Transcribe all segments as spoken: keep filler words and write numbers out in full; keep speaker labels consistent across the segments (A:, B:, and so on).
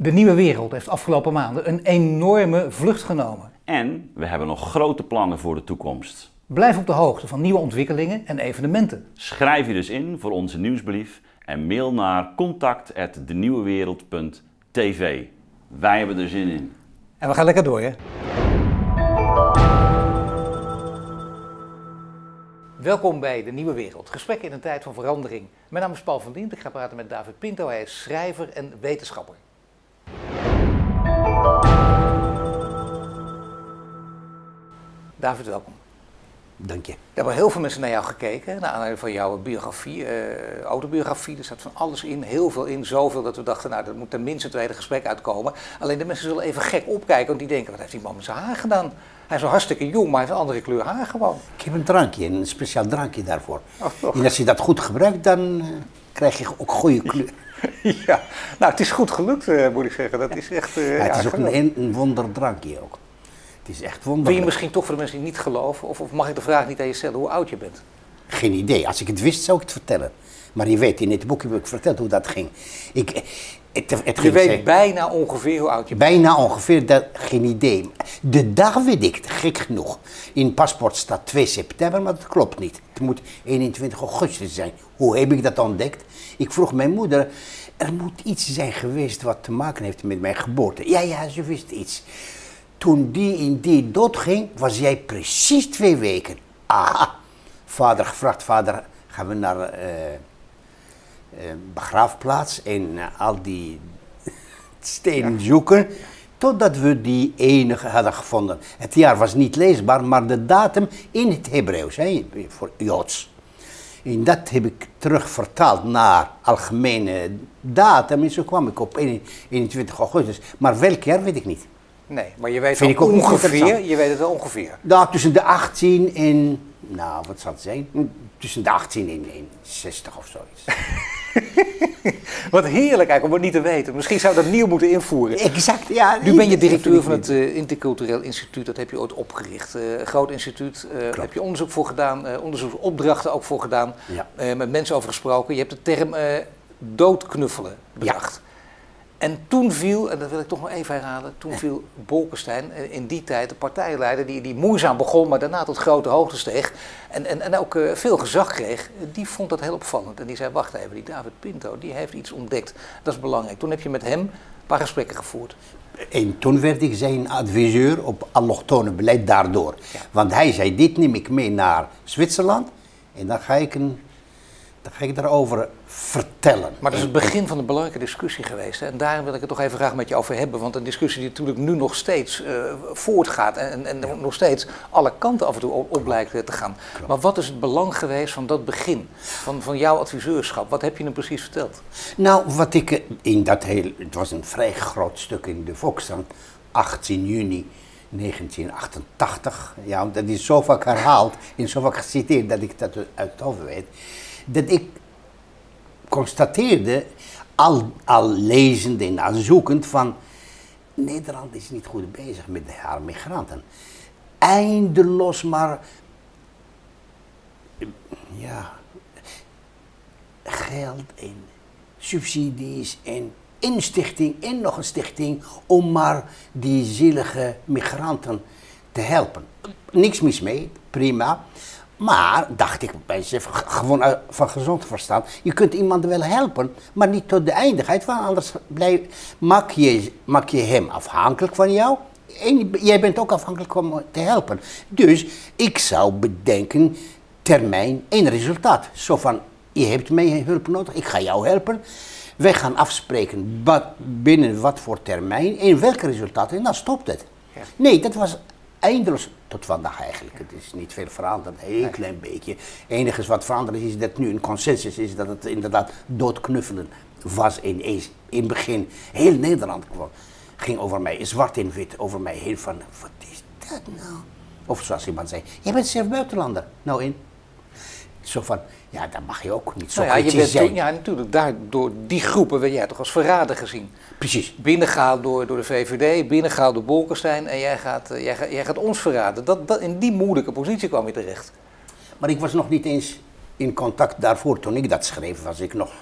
A: De nieuwe wereld heeft afgelopen maanden een enorme vlucht genomen.
B: En we hebben nog grote plannen voor de toekomst.
A: Blijf op de hoogte van nieuwe ontwikkelingen en evenementen.
B: Schrijf je dus in voor onze nieuwsbrief en mail naar contact apenstaartje de nieuwe wereld punt t v. Wij hebben er zin in.
A: En we gaan lekker door, hè? Welkom bij De Nieuwe Wereld. Gesprekken in een tijd van verandering. Mijn naam is Paul van Diemt. Ik ga praten met David Pinto. Hij is schrijver en wetenschapper. David, welkom.
C: Dank je.
A: Er hebben heel veel mensen naar jou gekeken, naar aanleiding van jouw biografie, uh, autobiografie. Er staat van alles in, heel veel in, zoveel dat we dachten, nou, er moet tenminste een tweede gesprek uitkomen. Alleen de mensen zullen even gek opkijken, want die denken, wat heeft die man met zijn haar gedaan? Hij is wel hartstikke jong, maar hij heeft een andere kleur haar gewoon.
C: Ik heb een drankje, een speciaal drankje daarvoor.
A: Oh,
C: en als je dat goed gebruikt, dan uh, krijg je ook goede kleur.
A: Ja, nou, het is goed gelukt, uh, moet ik zeggen. Dat is echt... Uh,
C: ja, het
A: ja,
C: is ook een, een wonderdrankje ook. Het is echt wonderlijk.
A: Wil je misschien toch voor de mensen die niet geloven, of, of mag ik de vraag niet aan je stellen hoe oud je bent?
C: Geen idee. Als ik het wist, zou ik het vertellen. Maar je weet, in dit boekje heb ik verteld hoe dat ging. Ik, het, het
A: je
C: ging
A: weet
C: zeggen,
A: bijna ongeveer hoe oud je bent?
C: Bijna ongeveer, dat, geen idee. De dag weet ik het, gek genoeg. In het paspoort staat twee september, maar dat klopt niet. Het moet eenentwintig augustus zijn. Hoe heb ik dat ontdekt? Ik vroeg mijn moeder, er moet iets zijn geweest wat te maken heeft met mijn geboorte. Ja, ja, ze wist iets. Toen die in die doodging, was jij precies twee weken. Aha. Vader gevraagd, vader, gaan we naar uh, uh, begraafplaats en uh, al die stenen ja. zoeken. Totdat we die enige hadden gevonden. Het jaar was niet leesbaar, maar de datum in het Hebreeuws, hè, voor Joods. En dat heb ik terug vertaald naar algemene datum. En zo kwam ik op eenentwintig augustus. Maar welk jaar weet ik niet.
A: Nee, maar je weet
C: Vind
A: wel
C: ik ook
A: ongeveer, je weet het wel ongeveer.
C: Nou, tussen de achttien en, nou, wat zal het zijn? Tussen de achttien en zestig of zoiets.
A: Wat heerlijk eigenlijk om het niet te weten. Misschien zou dat nieuw moeten invoeren.
C: Exact, ja.
A: Nu ben je directeur van het uh, Intercultureel Instituut, dat heb je ooit opgericht. Uh, een groot instituut, uh, daar heb je onderzoek voor gedaan, uh, onderzoeksopdrachten ook voor gedaan. Ja. Uh, met mensen over gesproken. Je hebt de term uh, doodknuffelen bedacht. Ja. En toen viel, en dat wil ik toch nog even herhalen, toen viel Bolkestein, in die tijd de partijleider, die, die moeizaam begon, maar daarna tot grote hoogte steeg en, en, en ook uh, veel gezag kreeg, die vond dat heel opvallend. En die zei, wacht even, die David Pinto, die heeft iets ontdekt, dat is belangrijk. Toen heb je met hem een paar gesprekken gevoerd.
C: En toen werd ik zijn adviseur op allochtone beleid daardoor. Ja. Want hij zei, dit neem ik mee naar Zwitserland en dan ga ik een... Dan ga ik daarover vertellen.
A: Maar dat is het begin van een belangrijke discussie geweest. Hè? En daarom wil ik het toch even graag met je over hebben. Want een discussie die natuurlijk nu nog steeds uh, voortgaat. En, en ja. nog steeds alle kanten af en toe op, op lijkt te gaan. Klopt. Maar wat is het belang geweest van dat begin? Van, van jouw adviseurschap? Wat heb je hem precies verteld?
C: Nou, wat ik in dat heel... Het was een vrij groot stuk in de Volkskrant. achttien juni negentien achtentachtig. Ja, dat is zo vaak herhaald en zo vaak geciteerd dat ik dat uit het hoofd weet. Dat ik constateerde, al, al lezend en al zoekend, van Nederland is niet goed bezig met haar migranten. Eindeloos maar, ja, geld en subsidies en instichting en nog een stichting om maar die zielige migranten te helpen. Niks mis mee, prima. Maar, dacht ik bij mezelf, gewoon van gezond verstand, je kunt iemand wel helpen, maar niet tot de eindigheid, want anders blijf, maak, je, maak je hem afhankelijk van jou en jij bent ook afhankelijk om te helpen. Dus ik zou bedenken, termijn en resultaat. Zo van, je hebt mij hulp nodig, ik ga jou helpen. Wij gaan afspreken wat, binnen wat voor termijn en welke resultaten en dan stopt het. Ja. Nee, dat was eindeloos tot vandaag eigenlijk. Het is niet veel veranderd, een heel nee. klein beetje. Het enige wat veranderd is, is dat nu een consensus is dat het inderdaad doodknuffelen was in, in het begin. Heel Nederland kwam, ging over mij, zwart en wit, over mij heel van, wat is dat nou? Of zoals iemand zei, jij bent zelf buitenlander. Nou in. Zo van, ja, dat mag je ook niet zo nou ja, je bent zijn.
A: Toen, ja, natuurlijk, daar, door die groepen werd jij toch als verrader gezien.
C: Precies.
A: Binnengehaald door, door de V V D, binnengehaald door Bolkestein en jij gaat, uh, jij, gaat, jij gaat ons verraden. Dat, dat, in die moeilijke positie kwam je terecht.
C: Maar ik was nog niet eens in contact daarvoor. Toen ik dat schreef, was ik nog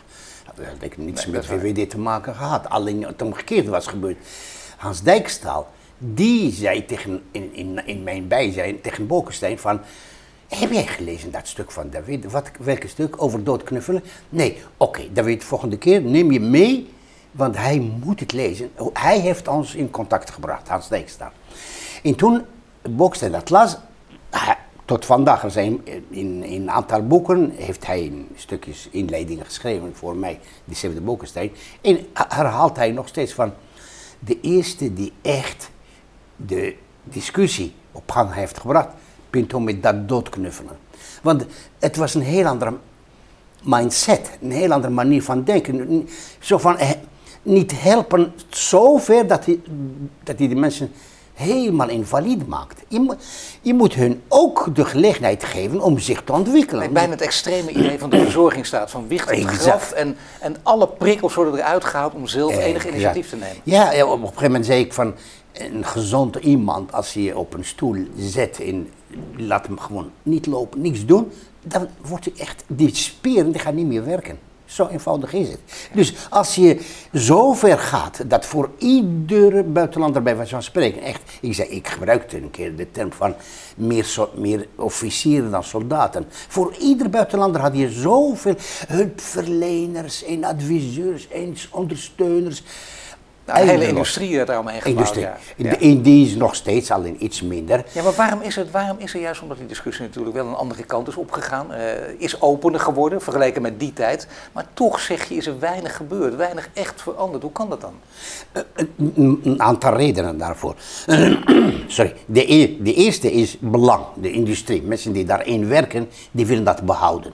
C: Dat had niets nee, met V V D te maken gehad. Alleen het omgekeerde was gebeurd. Hans Dijkstaal, die zei tegen, in, in, in mijn bijzijn tegen Bolkestein van... Heb jij gelezen dat stuk van David? Wat, welke stuk? Over doodknuffelen? Nee, oké, okay, David, volgende keer neem je mee, want hij moet het lezen. Hij heeft ons in contact gebracht, Hans Dijkstaal. En toen Bolkestein dat las, hij, tot vandaag, er zijn in, in een aantal boeken, heeft hij stukjes inleidingen geschreven voor mij, die zevende Bolkestein. En herhaalt hij nog steeds van, de eerste die echt de discussie op gang heeft gebracht, Pinto met dat doodknuffelen. Want het was een heel andere mindset, een heel andere manier van denken. Zo van, eh, niet helpen zover dat hij, dat hij de mensen helemaal invalide maakt. Je, moet, je moet hun ook de gelegenheid geven om zich te ontwikkelen.
A: Nee, bijna het extreme idee van de verzorgingsstaat, van wicht op graf en, en alle prikkels worden eruit gehaald om zelf enig exact. initiatief te nemen.
C: Ja, ja, op een gegeven moment zei ik van, een gezond iemand, als je je op een stoel zet en laat hem gewoon niet lopen, niks doen, dan wordt hij echt, die spieren die gaan niet meer werken. Zo eenvoudig is het. Dus als je zo ver gaat, dat voor iedere buitenlander bij wijze van spreken, echt, ik zei, ik gebruikte een keer de term van meer, so, meer officieren dan soldaten. Voor iedere buitenlander had je zoveel hulpverleners en adviseurs en ondersteuners.
A: Nou, de hele industrie er daaromheen gebouwd. Industrie.
C: Ja. Ja. In die is nog steeds, alleen iets minder.
A: Ja, maar waarom is het, waarom is er juist, omdat die discussie natuurlijk wel een andere kant is opgegaan, uh, is opener geworden, vergeleken met die tijd, maar toch zeg je, is er weinig gebeurd, weinig echt veranderd. Hoe kan dat dan?
C: Uh, een, een aantal redenen daarvoor. Sorry, de, e de eerste is belang, de industrie. Mensen die daarin werken, die willen dat behouden.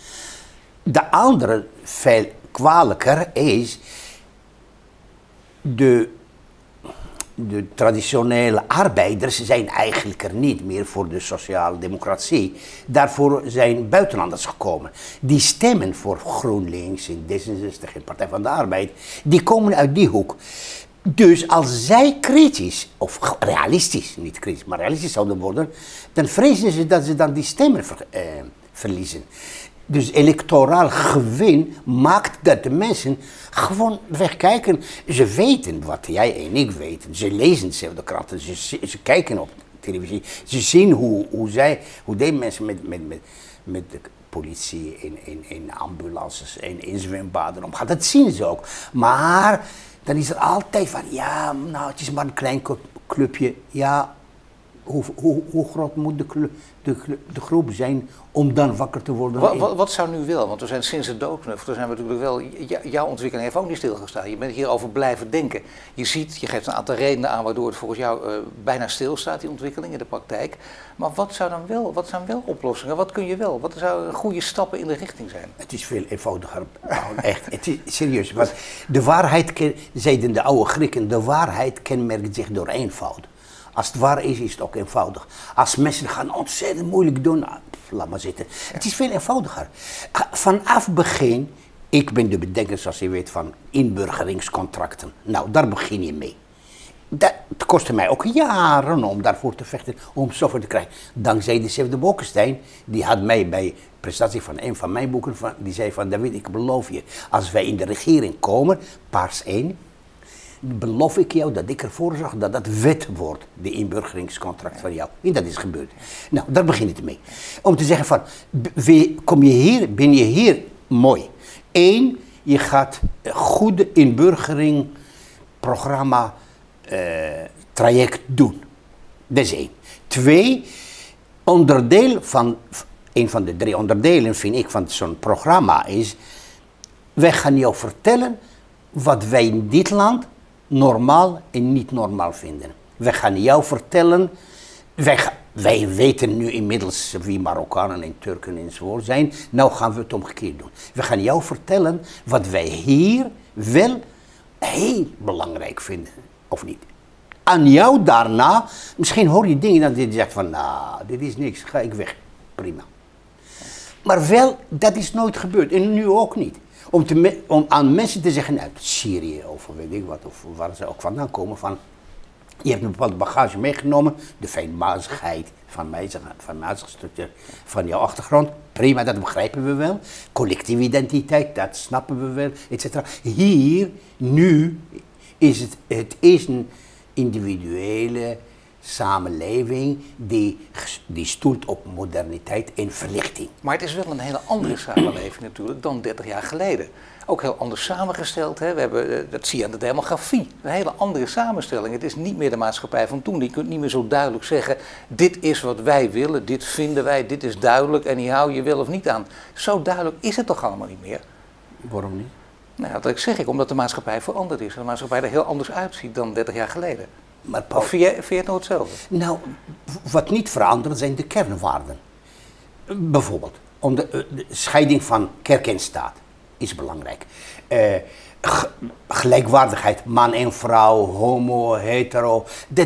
C: De andere, veel kwalijker, is De, de traditionele arbeiders zijn eigenlijk er niet meer voor de sociale democratie. Daarvoor zijn buitenlanders gekomen. Die stemmen voor GroenLinks en D zesenzestig en Partij van de Arbeid, die komen uit die hoek. Dus als zij kritisch, of realistisch, niet kritisch, maar realistisch zouden worden, dan vrezen ze dat ze dan die stemmen ver, eh, verliezen. Dus electoraal gewin maakt dat de mensen gewoon wegkijken. Ze weten wat jij en ik weten. Ze lezen dezelfde kranten, ze, ze kijken op televisie. Ze zien hoe, hoe, zij, hoe die mensen met, met, met, met de politie in, in, in ambulances en in zwembaden omgaan. Dat zien ze ook. Maar dan is er altijd van, ja, nou het is maar een klein clubje. Ja, hoe, hoe, hoe groot moet de, club, de, de groep zijn om dan wakker te worden?
A: Wat, wat, wat zou nu wel? Want we zijn sinds de doodknuffel, zijn we natuurlijk wel, jouw ontwikkeling heeft ook niet stilgestaan. Je bent hierover blijven denken. Je ziet, je geeft een aantal redenen aan waardoor het volgens jou uh, bijna stilstaat, die ontwikkeling in de praktijk. Maar wat zou dan wel, wat zijn wel oplossingen? Wat kun je wel? Wat zouden goede stappen in de richting zijn?
C: Het is veel eenvoudiger. Echt, het is serieus. Want de waarheid, zeiden de oude Grieken, de waarheid kenmerkt zich door eenvoud. Als het waar is, is het ook eenvoudig. Als mensen gaan ontzettend moeilijk doen, nou, laat maar zitten. Het is veel eenvoudiger. Vanaf begin, ik ben de bedenker, zoals je weet, van inburgeringscontracten. Nou, daar begin je mee. Dat kostte mij ook jaren om daarvoor te vechten, om zover te krijgen. Dankzij de zevende Bolkestein, die had mij bij de presentatie van een van mijn boeken, van, die zei van, David, ik beloof je, als wij in de regering komen, paars één, beloof ik jou dat ik ervoor zorg dat dat wet wordt, de inburgeringscontract van jou. En dat is gebeurd. Nou, daar begin ik mee. Om te zeggen van, kom je hier, ben je hier, mooi. Eén, je gaat een goede inburgeringprogramma uh, traject doen. Dat is één. Twee, onderdeel van, een van de drie onderdelen vind ik van zo'n programma is, wij gaan jou vertellen wat wij in dit land normaal en niet normaal vinden. Wij gaan jou vertellen, wij, wij weten nu inmiddels wie Marokkanen en Turken enzovoort zijn, nou gaan we het omgekeerd doen. We gaan jou vertellen wat wij hier wel heel belangrijk vinden, of niet. Aan jou daarna, misschien hoor je dingen dat je zegt van, nou, dit is niks, ga ik weg, prima. Maar wel, dat is nooit gebeurd en nu ook niet. Om, te, om aan mensen te zeggen uit Syrië of weet ik wat, of waar ze ook vandaan komen, van Je hebt een bepaalde bagage meegenomen, de fijnmazigheid van mij, van mijn structuur, van jouw achtergrond. Prima, dat begrijpen we wel. Collectieve identiteit, dat snappen we wel, et cetera. Hier, nu, is het, het is een individuele samenleving die, die stoelt op moderniteit en verlichting.
A: Maar het is wel een hele andere samenleving natuurlijk dan dertig jaar geleden. Ook heel anders samengesteld. Hè. We hebben, dat zie je aan de demografie. Een hele andere samenstelling. Het is niet meer de maatschappij van toen. Je kunt niet meer zo duidelijk zeggen, dit is wat wij willen, dit vinden wij, dit is duidelijk en hier hou je wel of niet aan. Zo duidelijk is het toch allemaal niet meer?
C: Waarom niet?
A: Nou, dat zeg ik, omdat de maatschappij veranderd is. En de maatschappij er heel anders uitziet dan dertig jaar geleden. Maar Paul, of vind je, vind je het nog hetzelfde?
C: Nou, wat niet verandert zijn de kernwaarden. Bijvoorbeeld, om de, de scheiding van kerk en staat is belangrijk. Uh, gelijkwaardigheid, man en vrouw, homo, hetero. Dat,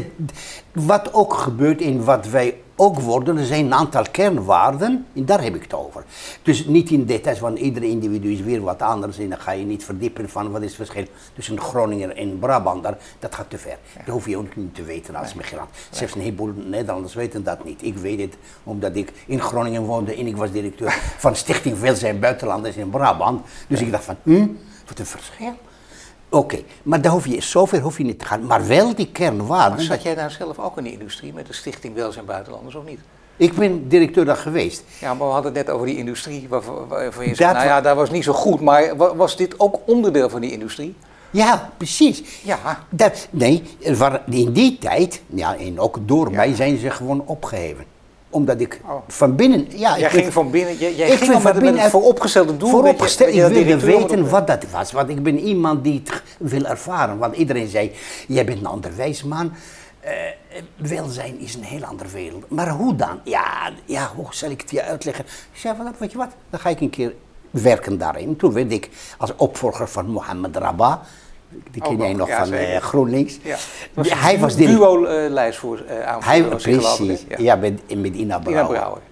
C: wat ook gebeurt in wat wij ook worden, er zijn een aantal kernwaarden en daar heb ik het over. Dus niet in details, want ieder individu is weer wat anders en dan ga je niet verdiepen van wat is het verschil tussen Groninger en Brabander. Dat gaat te ver. Ja. Dat hoef je ook niet te weten als migrant. Nee. Zelfs een heleboel Nederlanders weten dat niet. Ik weet het omdat ik in Groningen woonde en ik was directeur van Stichting Welzijn Buitenlanders in Brabant. Dus ja. Ik dacht van, hm, wat een verschil. Oké, okay, maar daar hoef je, zover hoef je niet te gaan. Maar wel die kernwaarden.
A: Maar zat jij nou zelf ook in de industrie met de Stichting Welzijn Buitenlanders of niet?
C: Ik ben directeur daar geweest.
A: Ja, maar we hadden het net over die industrie waarvan waar je zei, nou ja, dat was niet zo goed. Maar was dit ook onderdeel van die industrie?
C: Ja, precies.
A: Ja.
C: Dat, nee, in die tijd, ja, en ook door ja. mij, zijn ze gewoon opgeheven. Omdat ik oh. van binnen... Ja,
A: jij
C: ik
A: ging
C: ben,
A: van binnen... Jij, jij ging van binnen met het vooropgestelde doel.
C: Vooropgesteld, ik wilde weten wat dat was. Want ik ben iemand die het wil ervaren. Want iedereen zei, jij bent een onderwijsman. Uh, welzijn is een heel andere wereld. Maar hoe dan? Ja, ja, hoe zal ik het je uitleggen? Ik zei, weet je wat, dan ga ik een keer werken daarin. Toen werd ik als opvolger van Mohammed Rabah. Die ken jij nog ja, van uh, GroenLinks. Ja.
A: Was hij was de duo-lijst voor uh, aanvoerder.
C: Hij precies, ja, ja met, met Ina Brouwer. Ina Brouwer.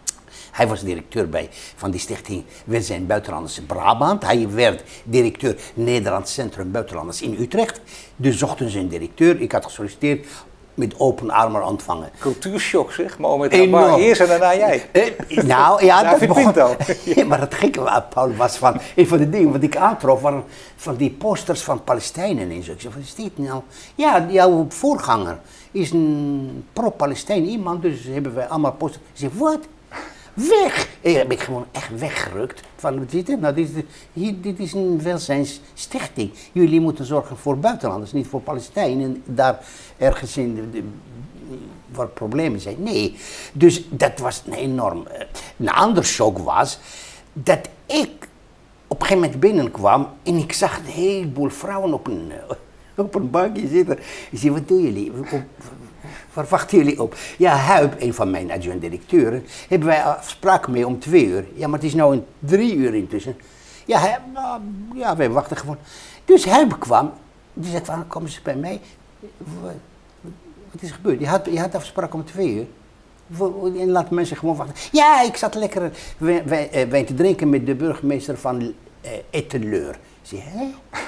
C: Hij was directeur bij, van die stichting Welzijn Buitenlanders in Brabant. Hij werd directeur Nederlands Centrum Buitenlanders in Utrecht. Dus zochten ze een directeur. Ik had gesolliciteerd, met open armen ontvangen.
A: Cultuurshock zeg, maar met Rabah eerst en daarna jij.
C: Eh, nou ja, dat begon, ja, maar het gekke, Paul, was van, een van de dingen wat ik aantrof waren van die posters van Palestijnen en zo. Ik zei, wat is dit nou? Ja, jouw voorganger is een pro-Palestijn iemand, dus hebben wij allemaal posters. Ik zei, wat? Weg! En heb ik gewoon echt weggerukt. Van, wat is dit? Nou, dit is, de, hier, dit is een welzijnsstichting. Jullie moeten zorgen voor buitenlanders, niet voor Palestijnen. Daar ergens in de, de, waar problemen zijn. Nee. Dus dat was een enorm... Een ander shock was dat ik op een gegeven moment binnenkwam en ik zag een heleboel vrouwen op een, op een bankje zitten. Ik zei, wat doen jullie? Waar wachten jullie op? Ja, Huip, een van mijn adjunct-directeuren, hebben wij afspraken mee om twee uur. Ja, maar het is nu in drie uur intussen. Ja, Huip, nou, ja, wij wachten gewoon. Dus Huip kwam, die zei van, komen ze bij mij? Wat, wat is er gebeurd? Je had, je had afspraken om twee uur. En laat mensen gewoon wachten. Ja, ik zat lekker wijn, wijn te drinken met de burgemeester van uh, Etteleur. Ik zei, hè?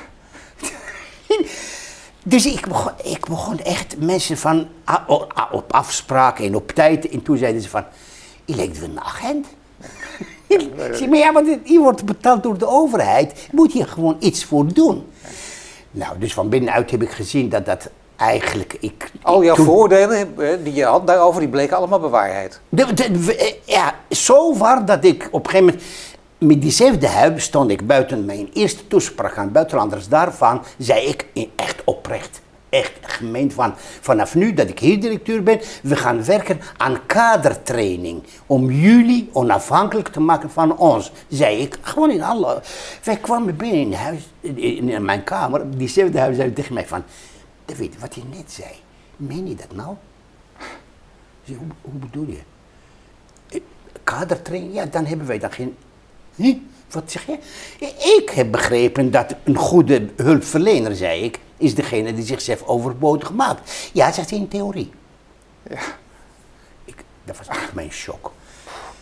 C: Dus ik begon, ik begon echt mensen van op afspraken en op tijd. En toen zeiden ze van, je lijkt wel een agent. Ik zei, maar ja, maar je wordt betaald door de overheid. Moet je gewoon iets voor doen. Nou, dus van binnenuit heb ik gezien dat dat eigenlijk... Ik,
A: Al jouw
C: toen,
A: voordelen die je had daarover, die bleken allemaal bewaarheid.
C: De, de, ja, zo waar dat ik op een gegeven moment... Met diezelfde Huip stond ik buiten mijn eerste toespraak aan buitenlanders. Daarvan zei ik echt oprecht, echt gemeend van, vanaf nu dat ik hier directeur ben, we gaan werken aan kadertraining. Om jullie onafhankelijk te maken van ons, zei ik. Gewoon in alle... Wij kwamen binnen in huis, in mijn kamer, diezelfde Huip zei tegen mij van, David, wat je net zei, meen je dat nou? Zei, hoe, hoe bedoel je? Kadertraining? Ja, dan hebben wij dan geen... Hm? Wat zeg je? Ik heb begrepen dat een goede hulpverlener, zei ik, is degene die zichzelf overbodig maakt. Ja, zegt hij in theorie.
A: Ja.
C: Ik, dat was echt mijn shock.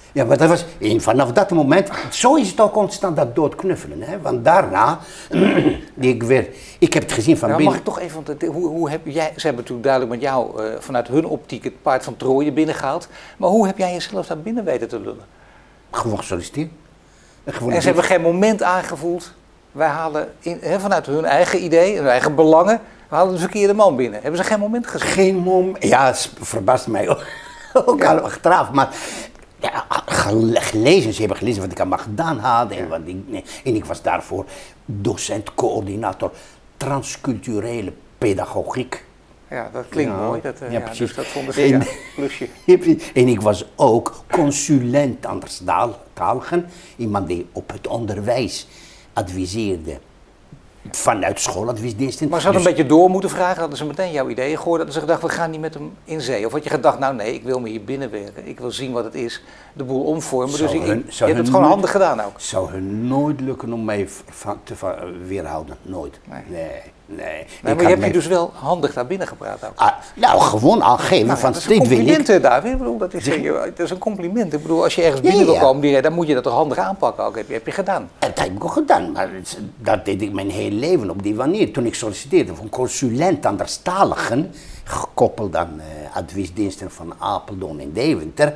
C: Ja, maar dat was, en vanaf dat moment, zo is het ook ontstaan, dat doodknuffelen. Hè? Want daarna, ik, weer, ik heb het gezien van
A: nou,
C: binnen.
A: Mag ik toch even, want hoe, hoe heb jij, ze hebben natuurlijk duidelijk met jou uh, vanuit hun optiek het paard van Troje binnengehaald. Maar hoe heb jij jezelf daar binnen weten te lullen?
C: Gewoon gesolliciteerd. Gewoon
A: en ze hebben geen moment aangevoeld, wij halen in, he, vanuit hun eigen idee, hun eigen belangen, we halen de verkeerde man binnen. Hebben ze geen moment gezien?
C: Geen moment, ja, het verbaast mij ook, ook ja. al achteraf, maar ja, gelezen, ze hebben gelezen wat ik allemaal gedaan had. En, ja. wat ik, nee, en ik was daarvoor docent, coördinator, transculturele pedagogiek.
A: Ja, dat klinkt ja. mooi. Dat, uh, ja, ja, dus dat vonden ze
C: en,
A: ja, plusje.
C: En ik was ook consulent anderstaligen. Iemand die op het onderwijs adviseerde. Vanuit schooladviesdiensten.
A: Maar ze hadden
C: dus,
A: een beetje door moeten vragen, hadden ze meteen jouw ideeën gehoord, hadden ze gedacht, we gaan niet met hem in zee. Of had je gedacht, nou nee, ik wil me hier binnenwerken, ik wil zien wat het is, de boel omvormen. Dus ik, hun, je hebt het gewoon nooit, handig gedaan ook.
C: Zou hun nooit lukken om mij te weerhouden, nooit. Nee, nee. nee.
A: nee maar je hebt je dus wel handig daar binnen gepraat ook.
C: Ah, nou, gewoon aangeven
A: nou,
C: van
A: dat is een compliment, ik... David. Ik bedoel, dat is, dat is een compliment. Ik bedoel, als je ergens binnen ja, ja. wil komen, die, dan moet je dat toch handig aanpakken ook. Heb je, heb je gedaan.
C: Dat heb ik ook gedaan, maar dat deed ik mijn hele leven op die manier. Toen ik solliciteerde voor consulent anderstaligen, gekoppeld aan uh, adviesdiensten van Apeldoorn en Deventer.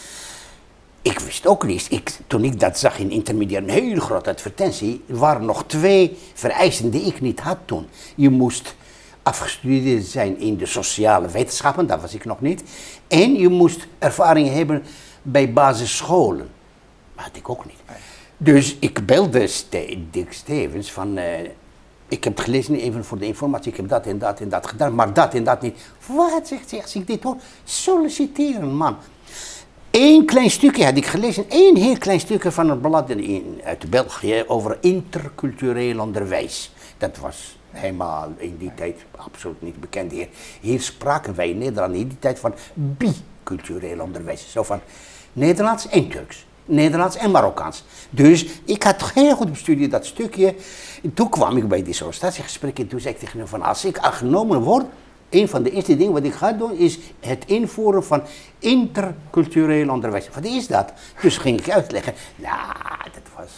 C: Ik wist ook niet, ik, toen ik dat zag in intermediair, een hele grote advertentie, er waren nog twee vereisten die ik niet had toen. Je moest afgestudeerd zijn in de sociale wetenschappen, dat was ik nog niet. En je moest ervaring hebben bij basisscholen. Dat had ik ook niet. Dus ik belde Ste Dick Stevens van, uh, ik heb het gelezen even voor de informatie, ik heb dat en dat en dat gedaan, maar dat en dat niet. Wat, zegt hij, als ik dit hoor, solliciteren man. Eén klein stukje had ik gelezen, één heel klein stukje van een blad in, uit België over intercultureel onderwijs. Dat was helemaal in die tijd absoluut niet bekend. Hier, hier spraken wij in Nederland in die tijd van bicultureel onderwijs. Zo van Nederlands en Turks, Nederlands en Marokkaans. Dus ik had heel goed bestudeerd dat stukje. En toen kwam ik bij die sollicitatiegesprekken en toen zei ik tegen hem van, als ik aangenomen word, een van de eerste dingen wat ik ga doen is het invoeren van intercultureel onderwijs. Wat is dat? Dus ging ik uitleggen. Nou, dat was...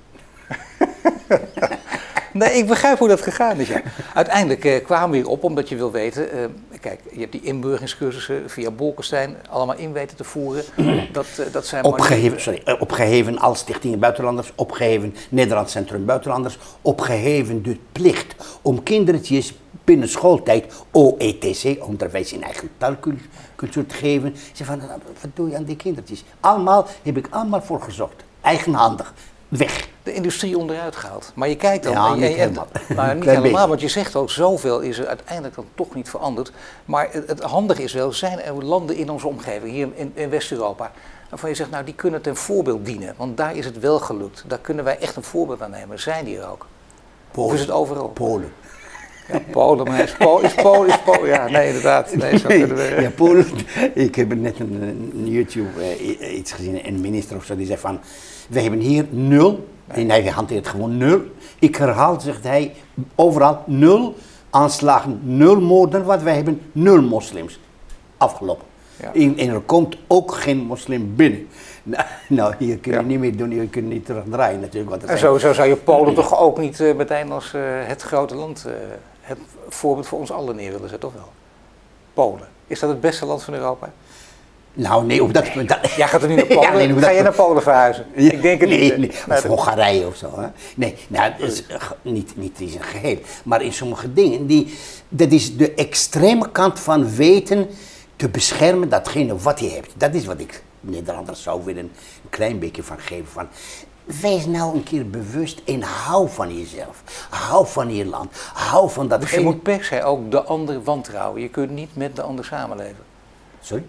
A: Nee, ik begrijp hoe dat gegaan is. Ja. Uiteindelijk uh, kwamen we hierop omdat je wil weten, uh, kijk, je hebt die inburgeringscursussen via Bolkestein allemaal in weten te voeren. Dat, uh, dat zijn
C: opgeheven, sorry, uh, opgeheven als Stichting Buitenlanders, opgeheven Nederlands Centrum Buitenlanders, opgeheven de plicht om kindertjes binnen schooltijd O E T C, onderwijs in eigen taalcultuur, te geven. Ze van, wat doe je aan die kindertjes? Allemaal heb ik allemaal voor gezocht, eigenhandig. Weg.
A: De industrie onderuit gehaald. Maar je kijkt dan...
C: Ja,
A: en je,
C: niet helemaal.
A: Nou, niet helemaal, want je zegt ook, zoveel is er uiteindelijk dan toch niet veranderd. Maar het, het handige is wel, zijn er landen in onze omgeving, hier in, in West-Europa, waarvan je zegt, nou die kunnen ten voorbeeld dienen. Want daar is het wel gelukt. Daar kunnen wij echt een voorbeeld aan nemen. Zijn die er ook?
C: Polen.
A: Of is het overal?
C: Polen.
A: Ja, Polen, maar is Polen, is Polen, is Polen. Ja, nee, inderdaad. Nee, zo kunnen we...
C: Ja, Polen. Ik heb net een, een YouTube uh, iets gezien, een minister of zo, die zei van, we hebben hier nul, en hij hanteert gewoon nul. Ik herhaal, zegt hij, overal nul aanslagen, nul moorden, want wij hebben nul moslims. Afgelopen. Ja. En, en er komt ook geen moslim binnen. Nou, nou hier kun je ja. niet meer doen, je kunt niet terugdraaien natuurlijk. Want
A: en zo, zo zou je Polen toch ook niet uh, meteen als uh, het grote land, uh, het voorbeeld voor ons allen neer willen zetten, toch wel? Polen. Is dat het beste land van Europa?
C: Nou, nee, op dat punt. Dat...
A: Jij gaat er nu naar Polen? Ja, nee, Ga je naar Polen verhuizen? Ja, ik denk het
C: nee,
A: niet.
C: Nee, of Hongarije of zo. Hè? Nee, nou, dat is, uh, niet, niet in zijn geheel. Maar in sommige dingen, die, dat is de extreme kant van weten te beschermen datgene wat je hebt. Dat is wat ik Nederlanders zou willen een klein beetje van geven. Van, wees nou een keer bewust en hou van jezelf. Hou van je land. Hou van dat.
A: Dus je moet per se ook de ander wantrouwen. Je kunt niet met de ander samenleven.
C: Sorry?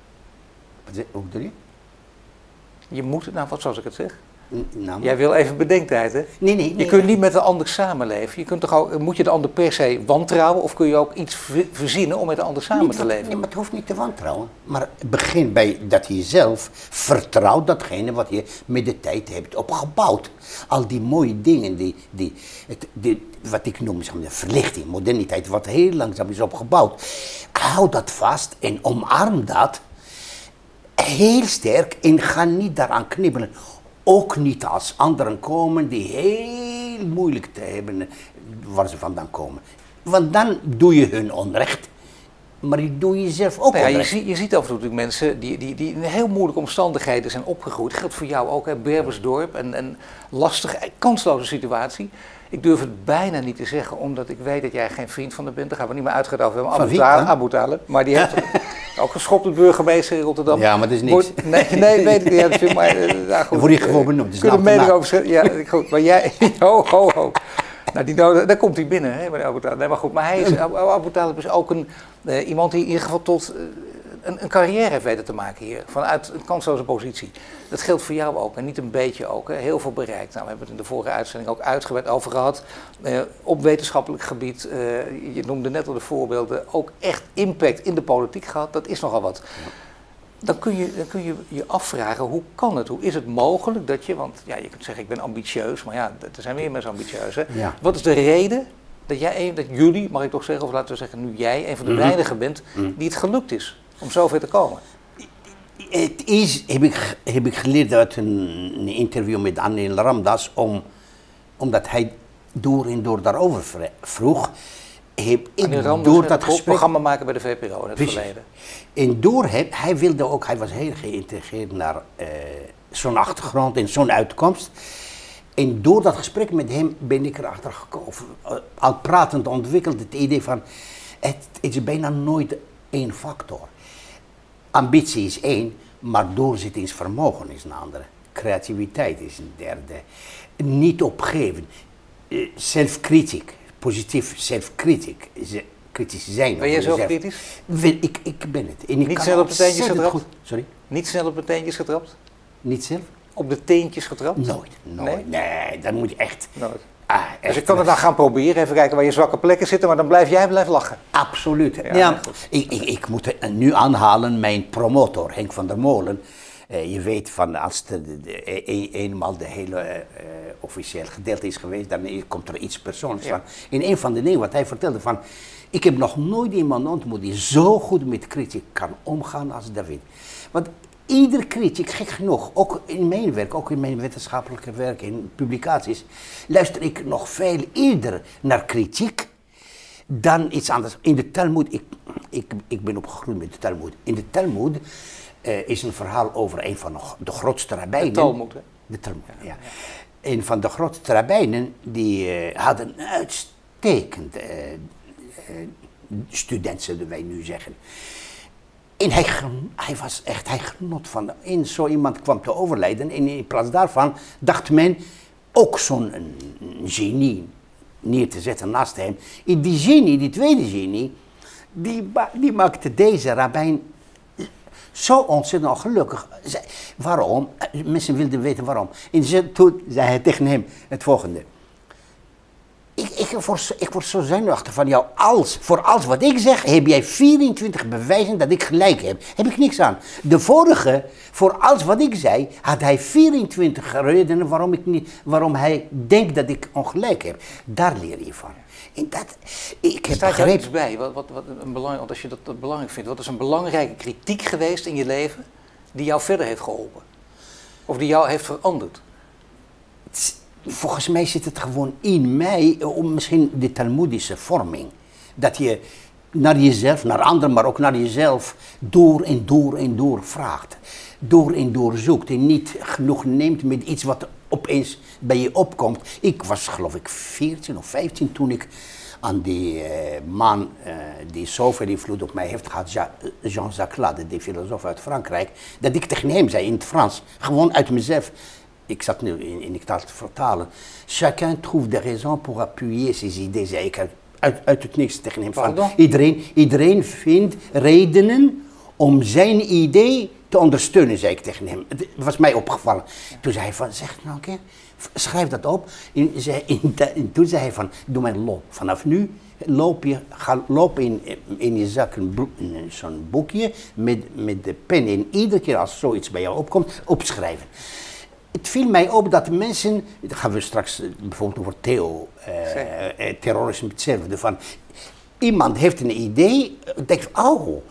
C: Hoe bedoel je?
A: Je moet, nou wat zoals ik het zeg.
C: Nou,
A: Jij wil even bedenktijd, hè?
C: Nee, nee, nee.
A: Je kunt niet met de ander samenleven. Je kunt toch ook, moet je de ander per se wantrouwen of kun je ook iets verzinnen om met de ander samen
C: niet,
A: te leven?
C: Nee, maar het hoeft niet te wantrouwen. Maar begin bij dat je zelf vertrouwt datgene wat je met de tijd hebt opgebouwd. Al die mooie dingen, die, die, het, die, wat ik noem zeg maar, de verlichting, moderniteit, wat heel langzaam is opgebouwd. Hou dat vast en omarm dat. Heel sterk en ga niet daaraan knibbelen. Ook niet als anderen komen die heel moeilijk te hebben waar ze vandaan komen. Want dan doe je hun onrecht. Maar je doe jezelf ook
A: nou ja,
C: onrecht.
A: je, zie, je ziet af en toe natuurlijk mensen die, die, die in heel moeilijke omstandigheden zijn opgegroeid. Dat geldt voor jou ook, hè, Berbersdorp. En een lastige, kansloze situatie. Ik durf het bijna niet te zeggen, omdat ik weet dat jij geen vriend van de bent. Daar gaan we niet meer uitgaan over Abu Talib, Abu Talib. Maar die heeft ook geschopt de burgemeester in Rotterdam.
C: Ja, maar dat is niks.
A: Wordt, nee, nee, weet ik niet. Ja, dat vind ik maar, uh, nou, goed,
C: word je gewoon benoemd. Dus
A: kunnen mening over zeggen. Ja, goed. Maar jij, ho, ho, ho. Nou, die nodig, daar komt hij binnen, hè, bij Abu Talib. Nee, maar goed, maar hij is, Abu Talib is ook een, uh, iemand die in ieder geval tot uh, een, een carrière heeft weten te maken hier. Vanuit een kansloze positie. Dat geldt voor jou ook, en niet een beetje ook. Hè. Heel veel bereikt. Nou, we hebben het in de vorige uitzending ook uitgebreid over gehad. Uh, op wetenschappelijk gebied, uh, je noemde net al de voorbeelden, ook echt impact in de politiek gehad. Dat is nogal wat. Dan kun, je, dan kun je je afvragen, hoe kan het? Hoe is het mogelijk dat je, want ja, je kunt zeggen ik ben ambitieus, maar ja, er zijn meer mensen ambitieus. Hè? Ja. Wat is de reden dat, jij, dat jullie, mag ik toch zeggen, of laten we zeggen nu jij, een van de mm-hmm. weinigen bent mm. die het gelukt is om zover te komen?
C: Het is, heb ik, heb ik geleerd uit een, een interview met Anil Ramdas, om, omdat hij door en door daarover vroeg. Heb ik door dat gesprek...
A: programma maken bij de V P R O in het Precies. verleden.
C: En door hem, hij wilde ook, hij was heel geïntegreerd naar uh, zo'n achtergrond en zo'n uitkomst. En door dat gesprek met hem ben ik erachter gekomen, uh, al pratend ontwikkeld het idee van, het, het is bijna nooit één factor. Ambitie is één, maar doorzettingsvermogen is een andere. Creativiteit is een derde. Niet opgeven, uh, zelfkritiek. Positief zelfkritiek, kritisch zijn.
A: Ben jij zelf kritisch?
C: Ik, ik ben het. En ik
A: Niet snel op de teentjes getrapt?
C: Goed. Sorry?
A: Niet snel op de teentjes getrapt?
C: Niet zelf?
A: Op de teentjes getrapt?
C: Nooit, nooit. Nee, nee dat moet je echt.
A: Nooit. Ah, echt. Dus ik kan het dan gaan proberen, even kijken waar je zwakke plekken zitten, maar dan blijf jij blijven lachen.
C: Absoluut. Ja, ja, ik, ik, ik moet nu aanhalen, mijn promotor Henk van der Molen. Uh, je weet van als er de, de, de, eenmaal de hele uh, officieel gedeelte is geweest, dan komt er iets persoonlijks ja. van. In een van de dingen wat hij vertelde van, ik heb nog nooit iemand ontmoet die zo goed met kritiek kan omgaan als David. Want ieder kritiek, gek genoeg, ook in mijn werk, ook in mijn wetenschappelijke werk, in publicaties, luister ik nog veel eerder naar kritiek dan iets anders. In de Talmud, ik, ik, ik ben opgegroeid met de Talmud. In de Talmud Uh, is een verhaal over een van de grootste rabbijnen.
A: De Talmud, hè?
C: De Talmud, ja. ja. Een van de grootste rabbijnen, die uh, hadden een uitstekend uh, uh, student, zullen wij nu zeggen. En hij, hij was echt, hij genot van, en zo iemand kwam te overlijden. En in plaats daarvan dacht men ook zo'n genie neer te zetten naast hem. En die genie, die tweede genie, die, die maakte deze rabbijn zo ontzettend ongelukkig. Waarom? Mensen wilden weten waarom. En ze, toen zei hij tegen hem het volgende. Ik, ik, word, ik word zo zenuwachtig van jou. Als, voor alles wat ik zeg, heb jij vierentwintig bewijzen dat ik gelijk heb. Heb ik niks aan. De vorige, voor alles wat ik zei, had hij vierentwintig redenen waarom, ik niet, waarom hij denkt dat ik ongelijk heb. Daar leer je van. En dat, ik heb
A: Staat er iets bij, wat, wat, wat een belang, als je dat, dat belangrijk vindt, wat is een belangrijke kritiek geweest in je leven die jou verder heeft geholpen? Of die jou heeft veranderd?
C: Volgens mij zit het gewoon in mij, om misschien de Talmoedische vorming. Dat je naar jezelf, naar anderen, maar ook naar jezelf door en door en door vraagt. Door en door zoekt en niet genoeg neemt met iets wat opeens bij je opkomt. Ik was geloof ik veertien of vijftien toen ik aan die uh, man uh, die zoveel invloed op mij heeft gehad, Jean-Jacques Lade, die filosoof uit Frankrijk, dat ik tegen hem zei in het Frans, gewoon uit mezelf. Ik zat nu in, in ik taal te vertalen. Chacun trouve des raisons pour appuyer ses idées, zei ik uit, uit, uit het niks tegen hem. Van, iedereen, iedereen vindt redenen om zijn idee te ondersteunen, zei ik tegen hem. Het was mij opgevallen. Toen zei hij van, zeg het nou een keer, schrijf dat op. En, zei, en, en toen zei hij van, doe mij loop. Vanaf nu loop je, ga, loop in, in je zak een, een, zo'n boekje met, met de pen. En iedere keer als zoiets bij jou opkomt, opschrijven. Het viel mij op dat mensen, dan gaan we straks bijvoorbeeld over Theo, uh, terrorisme hetzelfde, van iemand heeft een idee, denkt, oh,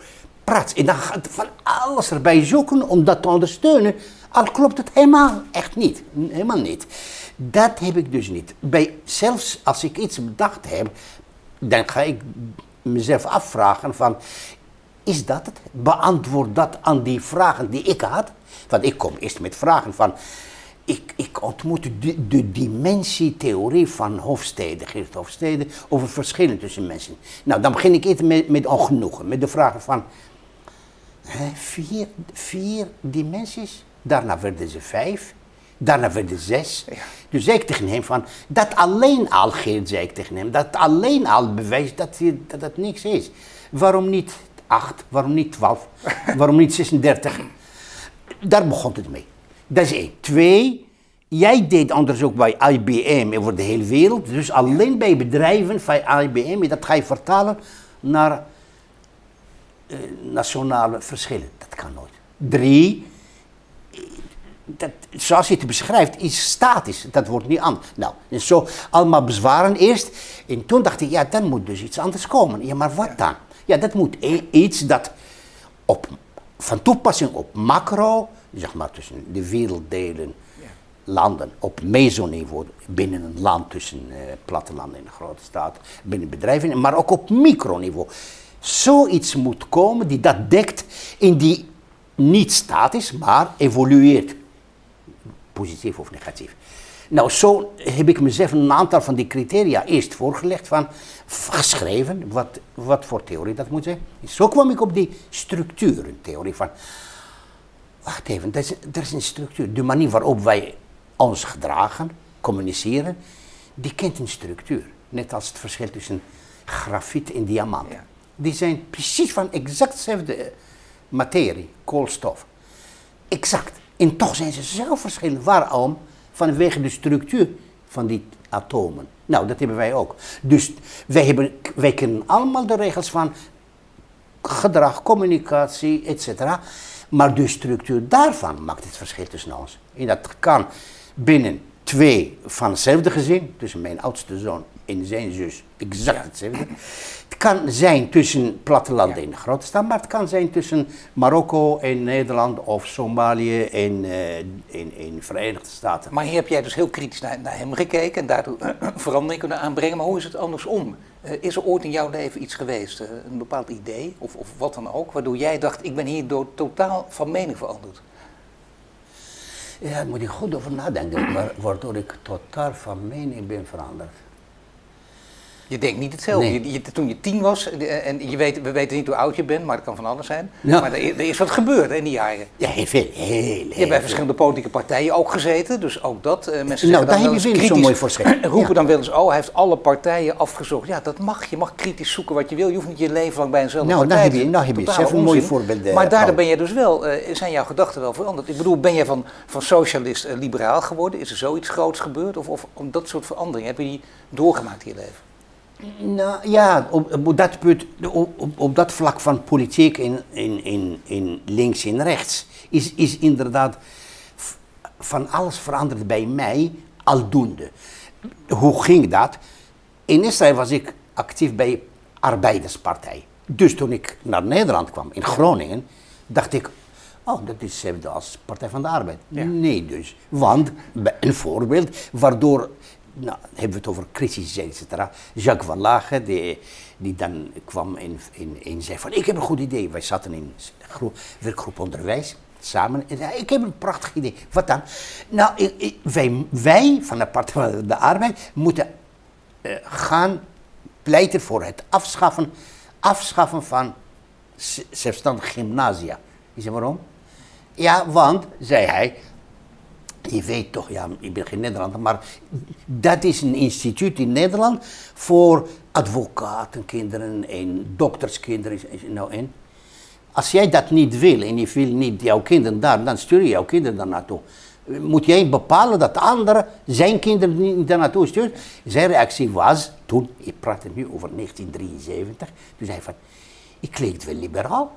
C: praat. En dan gaat van alles erbij zoeken om dat te ondersteunen. Al klopt het helemaal echt niet. Helemaal niet. Dat heb ik dus niet. Bij, zelfs als ik iets bedacht heb, dan ga ik mezelf afvragen van, is dat het? Beantwoord dat aan die vragen die ik had. Want ik kom eerst met vragen van, ik, ik ontmoet de, de dimensietheorie van Hofstede, Geert Hofstede, over verschillen tussen mensen. Nou, dan begin ik eerst met, met ongenoegen, met de vragen van, hè, vier, vier dimensies, daarna werden ze vijf. Daarna werden zes. Ja. Dus zei ik tegen hem van, dat alleen al, Geert, zei ik tegen hem, dat alleen al bewijst dat het dat, dat niks is. Waarom niet acht, waarom niet twaalf, waarom niet zesendertig? Daar begon het mee. Dat is één. Twee, jij deed onderzoek bij I B M over de hele wereld, dus alleen bij bedrijven van I B M, dat ga je vertalen naar uh, nationale verschillen. Dat kan nooit. Drie, dat, zoals je het beschrijft, is statisch. Dat wordt niet anders. Nou, en zo allemaal bezwaren eerst. En toen dacht ik, ja, dan moet dus iets anders komen. Ja, maar wat dan? Ja, dat moet e iets dat op, van toepassing op macro, zeg maar tussen de werelddelen, ja. landen, op mesoniveau, binnen een land, tussen uh, plattelanden en een grote staat, binnen bedrijven, maar ook op microniveau. Zoiets moet komen die dat dekt in die niet statisch, maar evolueert. Positief of negatief. Nou, zo heb ik mezelf een aantal van die criteria eerst voorgelegd, van, geschreven, wat, wat voor theorie dat moet zijn. Zo kwam ik op die structurentheorie van, wacht even, er is, er is een structuur. De manier waarop wij ons gedragen, communiceren, die kent een structuur. Net als het verschil tussen grafiet en diamant. Ja. Die zijn precies van exact dezelfde materie, koolstof. Exact. En toch zijn ze zo verschillend. Waarom? Vanwege de structuur van die atomen. Nou, dat hebben wij ook. Dus wij, hebben, wij kennen allemaal de regels van gedrag, communicatie, et cetera. Maar de structuur daarvan maakt het verschil tussen ons. En dat kan binnen twee van hetzelfde gezin, tussen mijn oudste zoon en zijn zus, exact hetzelfde. Het kan zijn tussen plattelanden en de grote stad, maar het kan zijn tussen Marokko en Nederland of Somalië en uh, in, in Verenigde Staten.
A: Maar hier heb jij dus heel kritisch naar, naar hem gekeken en daardoor verandering kunnen aanbrengen. Maar hoe is het andersom? Uh, is er ooit in jouw leven iets geweest, uh, een bepaald idee of, of wat dan ook, waardoor jij dacht, ik ben hierdoor totaal van mening veranderd?
C: Ja, daar moet ik goed over nadenken, maar waardoor ik totaal van mening ben veranderd.
A: Je denkt niet hetzelfde. Nee. Je, je, toen je tien was, en je weet, we weten niet hoe oud je bent, maar het kan van alles zijn. Ja. Maar er, er is wat gebeurd in die jaren.
C: Ja, heel veel. Heel, heel
A: je hebt bij verschillende politieke partijen ook gezeten, dus ook dat. Uh, mensen
C: nou, daar heb je weer zo'n mooi voorschot.
A: Roepen ja. dan wel eens, oh, hij heeft alle partijen afgezocht. Ja, dat mag. Je mag kritisch zoeken wat je wil. Je hoeft niet je leven lang bij eenzelfde
C: nou,
A: partij.
C: Nou, nou heb je zelf een mooie voorbeeld.
A: Maar daardoor ben je dus wel, uh, zijn jouw gedachten wel veranderd. Ik bedoel, ben jij van, van socialist uh, liberaal geworden? Is er zoiets groots gebeurd? Of, of om dat soort veranderingen, heb je die doorgemaakt in je leven?
C: Nou ja, op, op, dat, punt, op, op, op dat vlak van politiek in, in, in, in links en rechts is, is inderdaad van alles veranderd bij mij aldoende. Hoe ging dat? In Israël was ik actief bij Arbeiderspartij. Dus toen ik naar Nederland kwam, in Groningen, dacht ik, oh, dat is hetzelfde als Partij van de Arbeid. Ja. Nee dus, want een voorbeeld waardoor... Nou, dan hebben we het over crisis, et cetera. Jacques van Lage, die, die dan kwam en, en, en zei van, ik heb een goed idee. Wij zaten in een werkgroep onderwijs, samen. En zei, ik heb een prachtig idee. Wat dan? Nou, ik, ik, wij, wij van de Partij van de Arbeid moeten uh, gaan pleiten voor het afschaffen, afschaffen van zelfstandige gymnasia. Ik zei, waarom? Ja, want, zei hij, je weet toch, ja, ik ben geen Nederlander, maar dat is een instituut in Nederland voor advocatenkinderen en dokterskinderen. Nou, en als jij dat niet wil en je wil niet jouw kinderen daar, dan stuur je jouw kinderen daar naartoe. Moet jij bepalen dat de andere zijn kinderen niet daar naartoe stuurt? Zijn reactie was, toen, ik praat het nu over negentien drieënzeventig, toen zei hij van, ik klinkt wel liberaal.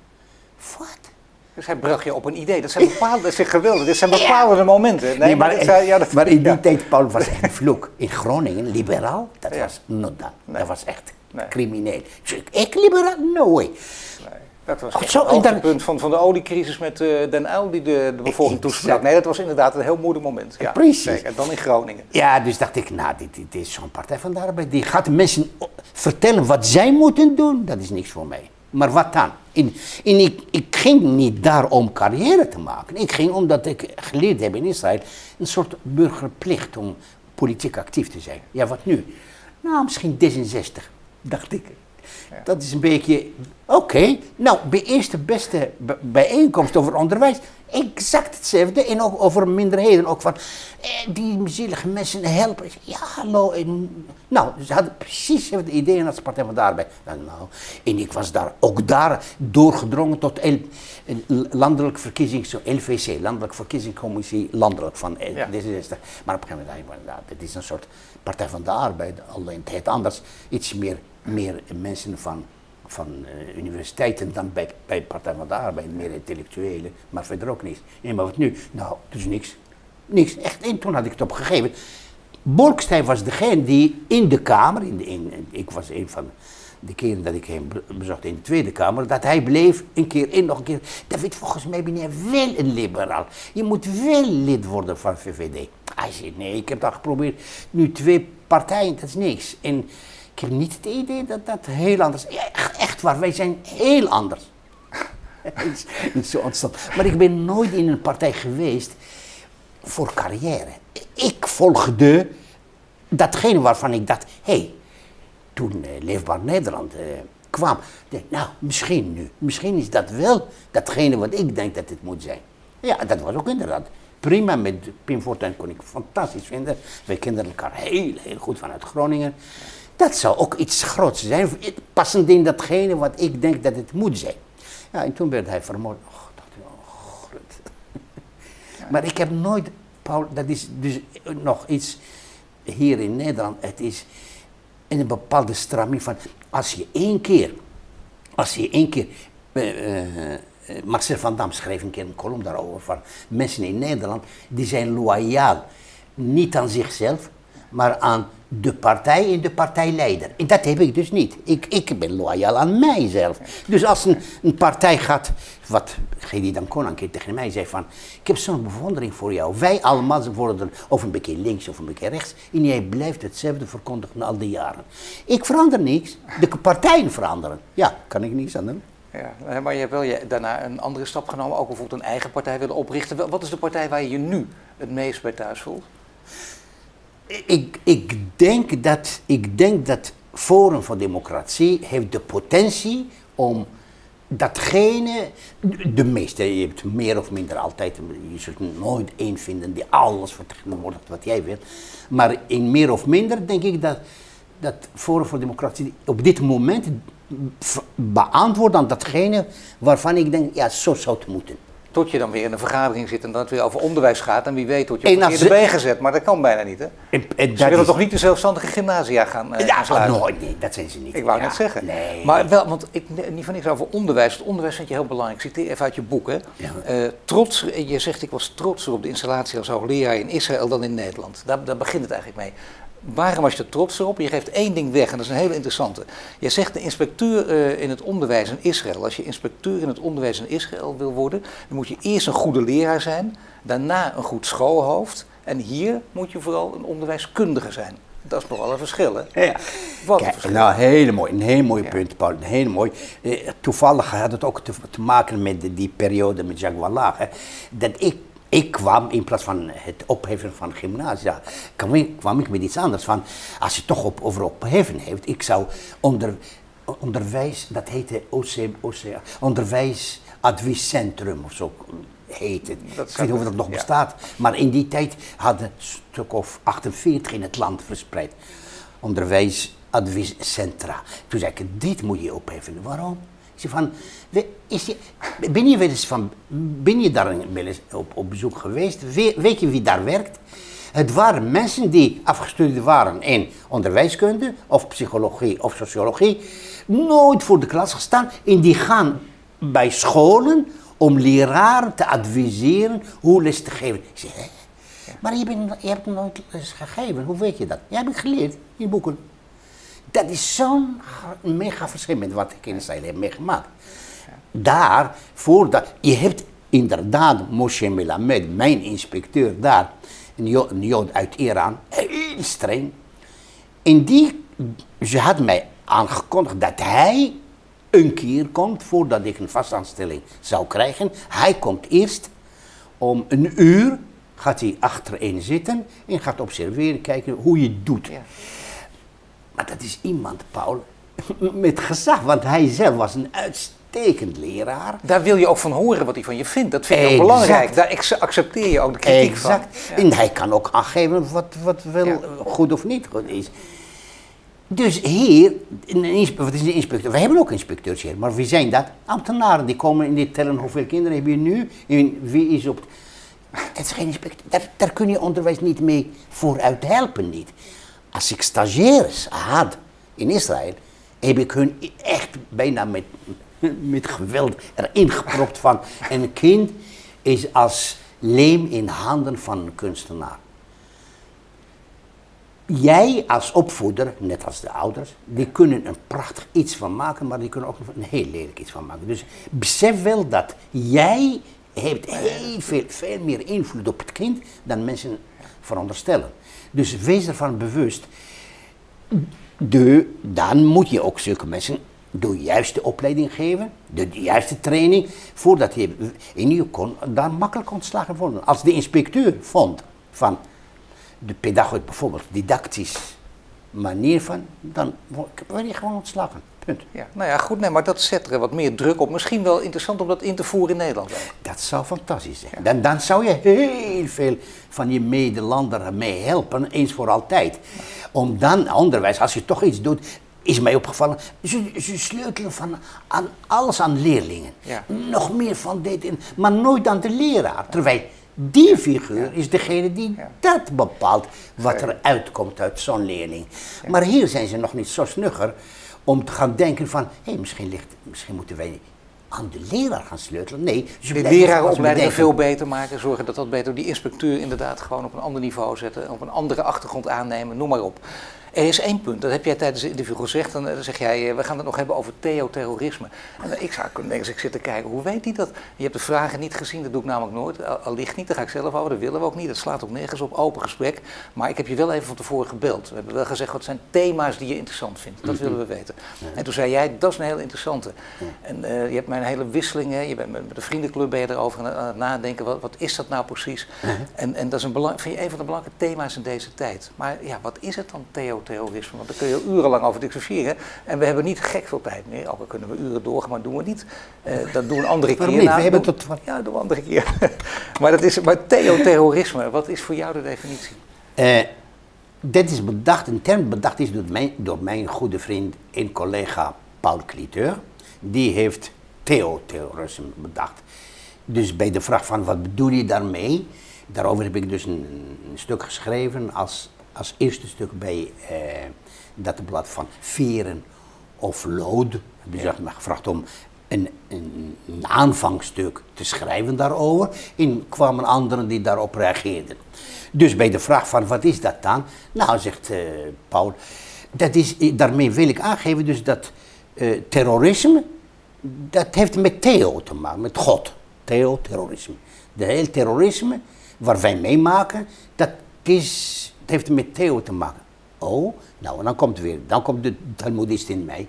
C: Wat?
A: Dus hij bracht je op een idee. Dat zijn bepaalde, dat is geweldig. Dit zijn bepaalde ja. momenten. Nee,
C: nee, maar,
A: maar, dat, ja, dat,
C: maar in die
A: ja.
C: tijd, Paul, was echt een vloek. In Groningen, liberaal, dat
A: ja.
C: was not done. Nee. Dat was echt
A: nee.
C: crimineel. Dus ik, ik liberaal? No way. Nee.
A: Dat was echt het hoogtepunt van, van de oliecrisis met uh, Den Uyl die de, de bevolking toesprak. Nee, dat was inderdaad een heel moeilijk moment. Ja,
C: precies.
A: En dan in Groningen.
C: Ja, dus dacht ik, nou, dit, dit is zo'n Partij van de Arbeid. Die gaat de mensen vertellen wat zij moeten doen. Dat is niks voor mij. Maar wat dan? En, en ik, ik ging niet daar om carrière te maken. Ik ging omdat ik geleerd heb in Israël een soort burgerplicht om politiek actief te zijn. Ja, wat nu? Nou, misschien D zesenzestig, dacht ik. Ja. Dat is een beetje, oké, okay. Nou, bij eerste beste bijeenkomst over onderwijs, exact hetzelfde. En ook over minderheden, ook van, eh, die zielige mensen helpen. Ja, hallo. En, nou, ze hadden precies het ideeën als Partij van de Arbeid. Nou, en ik was daar, ook daar doorgedrongen tot L, landelijke verkiezing, zo L V C, Landelijke Verkiezingscommissie, landelijk van ja. D zesenzestig. Maar op een gegeven moment dacht ik, nou, dit is een soort Partij van de Arbeid, alleen het anders, iets meer. meer mensen van, van uh, universiteiten dan bij, bij Partij van de Arbeid, meer intellectuelen, maar verder ook niks. Nee, maar wat nu? Nou, dus niks. Niks, echt. En toen had ik het opgegeven. Bolkestein was degene die in de Kamer, in de, in, ik was een van de keren dat ik hem bezocht in de Tweede Kamer, dat hij bleef een keer in, nog een keer. David, volgens mij ben jij wel een liberaal. Je moet wel lid worden van V V D. Hij zei, nee, ik heb dat geprobeerd. Nu twee partijen, dat is niks. En ik heb niet het idee dat dat heel anders is. Ja, echt waar, wij zijn heel anders. Niet zo ontstaan. Maar ik ben nooit in een partij geweest voor carrière. Ik volgde datgene waarvan ik dacht, hé, hey, toen uh, Leefbaar Nederland uh, kwam, denk ik, nou, misschien nu, misschien is dat wel datgene wat ik denk dat het moet zijn. Ja, dat was ook inderdaad prima. Met Pim Fortuyn kon ik fantastisch vinden. Wij kenden elkaar heel, heel goed vanuit Groningen. Dat zou ook iets groots zijn, passend in datgene wat ik denk dat het moet zijn. Ja, en toen werd hij vermoord. Oh, dacht ik, oh, god. Ja. Maar ik heb nooit, Paul, dat is dus nog iets hier in Nederland, het is een bepaalde straming van, als je één keer, als je één keer, uh, uh, Marcel van Dam schreef een keer een column daarover, van mensen in Nederland, die zijn loyaal, niet aan zichzelf, maar aan de partij en de partijleider. En dat heb ik dus niet. Ik, ik ben loyaal aan mijzelf. Dus als een, een partij gaat, wat Gedi Dancona een keer tegen mij zei van, ik heb zo'n bewondering voor jou. Wij allemaal worden of een beetje links of een beetje rechts. En jij blijft hetzelfde verkondigen na al die jaren. Ik verander niks. De partijen veranderen. Ja, kan ik niets aan doen.
A: Ja, maar je hebt wel je, daarna een andere stap genomen, ook bijvoorbeeld een eigen partij willen oprichten. Wat is de partij waar je je nu het meest bij thuis voelt?
C: Ik, ik, denk dat, ik denk dat Forum voor Democratie heeft de potentie om datgene, de meeste, je hebt meer of minder altijd, je zult nooit één vinden die alles vertegenwoordigt wat jij wilt, maar in meer of minder denk ik dat, dat Forum voor Democratie op dit moment beantwoordt aan datgene waarvan ik denk, ja, zo zou het moeten.
A: Tot je dan weer in een vergadering zit en dat het weer over onderwijs gaat en wie weet wordt je op de verkeerde been gezet, maar dat kan bijna niet, hè? En, en ze willen is... toch niet de zelfstandige gymnasia gaan, uh,
C: ja,
A: gaan sluiten?
C: Nooit, nee, dat zijn ze niet.
A: Ik wou
C: ja,
A: net zeggen.
C: Nee.
A: Maar wel, want ik, niet van niks over onderwijs. Het onderwijs vind je heel belangrijk. Ik citeer even uit je boek, hè? Ja. Uh, trots, je zegt ik was trotser op de installatie als hoogleraar in Israël dan in Nederland. Daar, daar begint het eigenlijk mee. Waarom was je er trots op? Je geeft één ding weg en dat is een hele interessante. Je zegt de inspecteur uh, in het onderwijs in Israël. Als je inspecteur in het onderwijs in Israël wil worden, dan moet je eerst een goede leraar zijn, daarna een goed schoolhoofd en hier moet je vooral een onderwijskundige zijn. Dat is nogal een verschil, hè?
C: Ja.
A: Wat
C: Kijk,
A: een verschil.
C: nou, heel mooi, een heel mooi
A: ja.
C: punt, Paul. Een heel mooi. Eh, toevallig had het ook te, te maken met de, die periode met Jacques Wallach, hè, dat ik Ik kwam, in plaats van het opheffen van gymnasia, kwam ik, kwam ik met iets anders van, als je toch op, over opheffen heeft, ik zou onder, onderwijs, dat heette O C, O C, onderwijsadviescentrum of zo heet het. Dat ik weet niet of dat nog ja. bestaat, maar in die tijd hadden een stuk of achtenveertig in het land verspreid. Onderwijsadviescentra. Toen zei ik, dit moet je opheffen. Waarom? Van, is je, ben, je wel eens van, ben je daar wel eens op, op bezoek geweest? We, weet je wie daar werkt? Het waren mensen die afgestudeerd waren in onderwijskunde of psychologie of sociologie, nooit voor de klas gestaan en die gaan bij scholen om leraren te adviseren hoe les te geven. Ik zeg, hè? Maar je, bent, je hebt nooit les gegeven, hoe weet je dat? Jij hebt het geleerd in boeken. Dat is zo'n mega verschil met wat ik in Israël heb meegemaakt. Daar, voordat, je hebt inderdaad Moshe Melamed, mijn inspecteur daar, een Jood, een Jood uit Iran, heel streng. En die, ze had mij aangekondigd dat hij een keer komt voordat ik een vastaanstelling zou krijgen. Hij komt eerst om een uur, gaat hij achterin zitten en gaat observeren, kijken hoe je het doet. Ja. Maar dat is iemand, Paul, met gezag, want hij zelf was een uitstekend leraar.
A: Daar wil je ook van horen wat hij van je vindt, dat vind je ook belangrijk. Daar accepteer je ook de kritiek
C: exact. van. Ja. En hij kan ook aangeven wat, wat wel ja. goed of niet goed is. Dus hier, wat is een inspecteur? We hebben ook inspecteurs hier, maar wie zijn dat? Ambtenaren, die komen en die tellen hoeveel kinderen heb je nu en wie is op... Dat is geen inspecteur, daar, daar kun je onderwijs niet mee vooruit helpen, niet. Als ik stagiaires had in Israël, heb ik hun echt bijna met, met geweld erin gepropt van een kind is als leem in handen van een kunstenaar. Jij als opvoeder, net als de ouders, die kunnen een prachtig iets van maken, maar die kunnen ook een heel lelijk iets van maken. Dus besef wel dat jij hebt heel veel, veel meer invloed op het kind dan mensen veronderstellen. Dus wees ervan bewust. De, dan moet je ook zulke mensen de juiste opleiding geven, de, de juiste training, voordat je en je kon daar makkelijk ontslagen worden. Als de inspecteur vond van de pedagoog bijvoorbeeld didactisch manier van, dan word je gewoon ontslagen. Punt.
A: Ja, nou ja, goed, nee, maar dat zet er wat meer druk op. Misschien wel interessant om dat in te voeren in Nederland.
C: Dat zou fantastisch zijn. Ja. Dan, dan zou je heel veel van je medelander mee helpen, eens voor altijd. Om dan onderwijs, als je toch iets doet, is mij opgevallen, ze, ze sleutelen van aan alles aan leerlingen. Ja. Nog meer van dit, maar nooit aan de leraar. Terwijl die figuur is degene die ja. dat bepaalt wat er uitkomt uit zo'n leerling. Ja. Maar hier zijn ze nog niet zo snugger om te gaan denken van, hé, hey, misschien, ligt, misschien moeten wij aan de leraar gaan sleutelen. Nee,
A: ze de lerarenopleidingen veel beter maken, zorgen dat dat beter, die inspecteur inderdaad gewoon op een ander niveau zetten, op een andere achtergrond aannemen, noem maar op. Er is één punt, dat heb jij tijdens het interview gezegd, dan zeg jij, we gaan het nog hebben over theoterrorisme. En ik zou kunnen denken, als ik zit te kijken, hoe weet hij dat? Je hebt de vragen niet gezien, dat doe ik namelijk nooit, al ligt niet, daar ga ik zelf over, dat willen we ook niet, dat slaat ook nergens op, open gesprek. Maar ik heb je wel even van tevoren gebeld. We hebben wel gezegd, wat zijn thema's die je interessant vindt, dat willen we weten. Ja. En toen zei jij, dat is een heel interessante. Ja. En uh, je hebt mij een hele wisseling, hè? Je bent met de vriendenclub ben je erover aan het nadenken, wat, wat is dat nou precies? Uh -huh. En, en dat is een, belang, vind je een van de belangrijke thema's in deze tijd. Maar ja, wat is het dan, theoterrorisme? Want daar kun je urenlang over discussiëren. En we hebben niet gek veel tijd meer. Ook al kunnen we uren doorgaan, maar doen we niet. Uh, dat doen we een andere keer.
C: Niet? Nou, we hebben tot...
A: Ja, dat doen we een andere keer. maar dat is, maar theoterrorisme, wat is voor jou de definitie?
C: Uh, dit is bedacht, een term bedacht is door mijn, door mijn goede vriend en collega Paul Cliteur. Die heeft theoterrorisme bedacht. Dus bij de vraag van wat bedoel je daarmee? Daarover heb ik dus een, een stuk geschreven als, als eerste stuk bij eh, dat blad van Veren of Lood. Heb je me gevraagd om een, een, een aanvangstuk te schrijven daarover. En kwamen anderen die daarop reageerden. Dus bij de vraag van wat is dat dan? Nou, zegt uh, Paul, dat is, daarmee wil ik aangeven dus dat uh, terrorisme, dat heeft met theo te maken, met God. Theo, terrorisme. De hele terrorisme waar wij meemaken, dat, is, dat heeft met theo te maken. Oh, nou, en dan komt weer, dan komt de Talmudist in mij.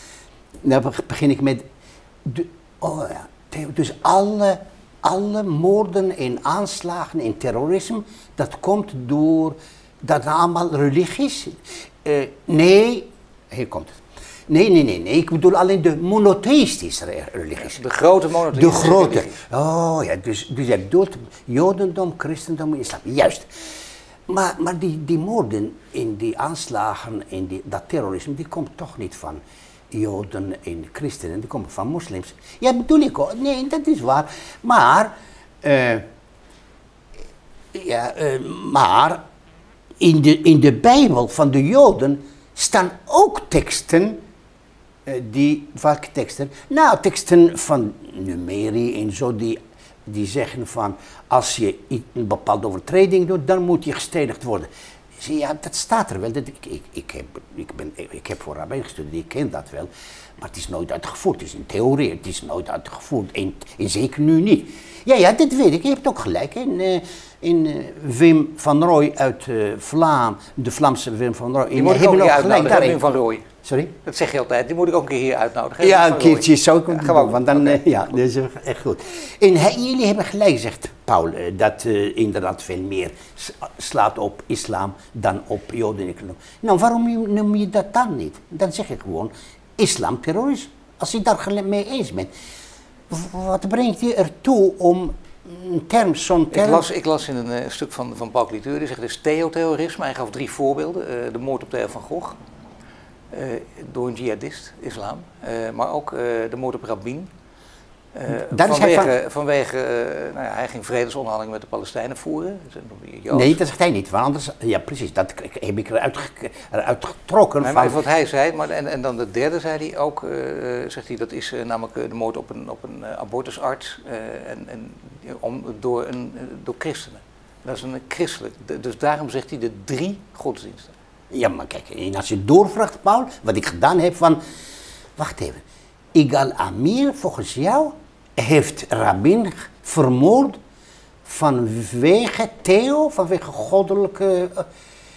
C: Dan begin ik met, de, oh ja, theo, dus alle, alle moorden en aanslagen en terrorisme, dat komt door, dat allemaal religies. Uh, nee, hier komt het. Nee, nee, nee, nee, ik bedoel alleen de monotheïstische religies.
A: Ja, de grote monotheïstische
C: De grote. Religies. Oh ja, dus, dus je bedoelt Jodendom, Christendom, Islam. Juist. Maar, maar die, die moorden en die aanslagen en die, dat terrorisme, die komt toch niet van Joden en Christenen, die komen van moslims. Ja, bedoel ik ook. Nee, dat is waar. Maar, uh, ja, uh, maar in, de, in de Bijbel van de Joden staan ook teksten. Die, welke teksten? Nou, teksten van Numeri en zo, die, die zeggen van, als je een bepaalde overtreding doet, dan moet je gestenigd worden. Zie, ja, dat staat er wel. Dat, ik, ik, ik, heb, ik, ben, ik heb voor rabbijn gestudeerd, ik ken dat wel. Maar het is nooit uitgevoerd. Het is een theorie, het is nooit uitgevoerd. En, en zeker nu niet. Ja, ja, dat weet ik. Je hebt ook gelijk. Hè. In, uh, in uh, Wim van Rooij uit uh, Vlaam, de Vlaamse Wim van Rooij.
A: Die moet ik ook een keer uitnodigen, Wim van Rooij.
C: Sorry?
A: Dat zeg je altijd, die moet ik ook een keer hier uitnodigen.
C: Ja, een keertje zou ik ja,
A: gewoon.
C: Doen, want dan, okay. uh, ja, dat is echt goed. En hij, jullie hebben gelijk, zegt Paul, uh, dat uh, inderdaad veel meer slaat op islam dan op joden. Nou, waarom noem je dat dan niet? Dan zeg je gewoon islam terrorisme. Als je daar mee eens bent. Wat brengt je ertoe om een term, zo'n term...
A: Ik las, ik las in een uh, stuk van, van Paul Cliteur, die zegt het is theoterrorisme. Hij gaf drie voorbeelden. Uh, de moord op Theo van Gogh. Uh, door een jihadist, islam, uh, maar ook uh, de moord op Rabin. Uh, vanwege, van... vanwege uh, nou ja, hij ging vredesonderhandelingen met de Palestijnen voeren.
C: Nee, dat zegt hij niet, want anders, ja precies, dat heb ik eruit, eruit getrokken.
A: Nee,
C: van...
A: maar wat hij zei, maar, en, en dan de derde zei hij ook, uh, zegt hij, dat is uh, namelijk uh, de moord op een, op een uh, abortusarts uh, en, en, om, door, een, uh, door christenen. Dat is een christelijk, dus daarom zegt hij de drie godsdiensten.
C: Ja, maar kijk, en als je doorvraagt, Paul, wat ik gedaan heb van... Wacht even. Igal Amir, volgens jou, heeft Rabin vermoord vanwege Theo, vanwege goddelijke... Uh,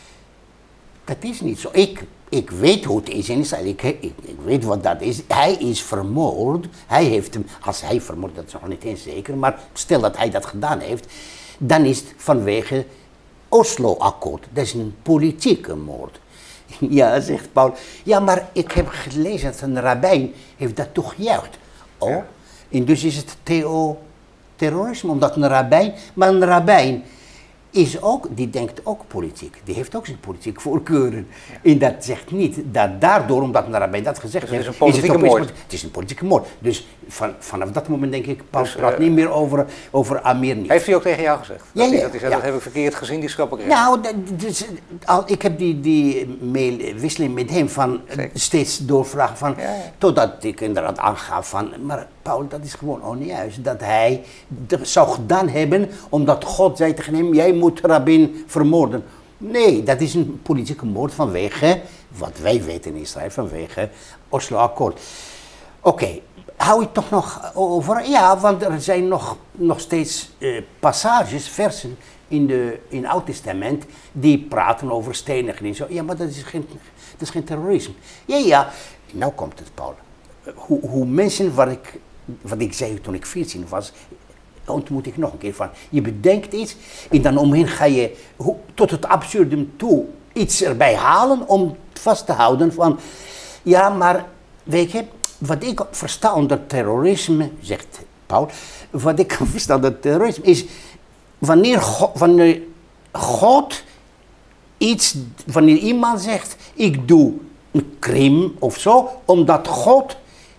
C: dat is niet zo. Ik, ik weet hoe het is in Israël. Ik, ik, ik weet wat dat is. Hij is vermoord. Hij heeft hem... Als hij vermoord, dat is nog niet eens zeker. Maar stel dat hij dat gedaan heeft, dan is het vanwege... Oslo-akkoord, dat is een politieke moord. Ja, zegt Paul. Ja, maar ik heb gelezen dat een rabbijn heeft dat toegejuicht. Oh, ja. En dus is het theo-terrorisme, omdat een rabbijn... Maar een rabbijn is ook, die denkt ook politiek. Die heeft ook zijn politieke voorkeuren. Ja. En dat zegt niet dat daardoor, omdat een rabbijn dat gezegd
A: dus
C: heeft...
A: Het is een politieke
C: is het
A: moord.
C: Het is een politieke moord. Dus van, vanaf dat moment denk ik, Paul
A: dus,
C: praat uh, niet meer over, over Amir niet.
A: Heeft hij ook tegen jou gezegd?
C: Ja, ja,
A: dat, is, dat
C: ja.
A: heb ik verkeerd gezien, die schrappige.
C: Nou, dus, al, ik heb die, die mailwisseling met hem van Zeker. steeds doorvragen van, ja, ja. totdat ik inderdaad aangaf van, maar Paul, dat is gewoon onjuist. Dat hij dat zou gedaan hebben omdat God zei tegen hem, jij moet Rabin vermoorden. Nee, dat is een politieke moord vanwege, wat wij weten in Israël, vanwege Oslo-akkoord. Oké. Okay. Hou je toch nog over? Ja, want er zijn nog, nog steeds uh, passages, versen in, de, in het Oude Testament die praten over stenigen en zo. Ja, maar dat is geen, dat is geen terrorisme. Ja, ja. Nou komt het, Paul. Hoe, hoe mensen, wat ik, wat ik zei toen ik veertien was, ontmoet ik nog een keer van. Je bedenkt iets en dan omheen ga je hoe, tot het absurdum toe iets erbij halen om vast te houden van, ja, maar weet je, wat ik versta onder terrorisme, zegt Paul, wat ik versta onder terrorisme is wanneer God, wanneer God iets, wanneer iemand zegt, ik doe een crime of zo, omdat God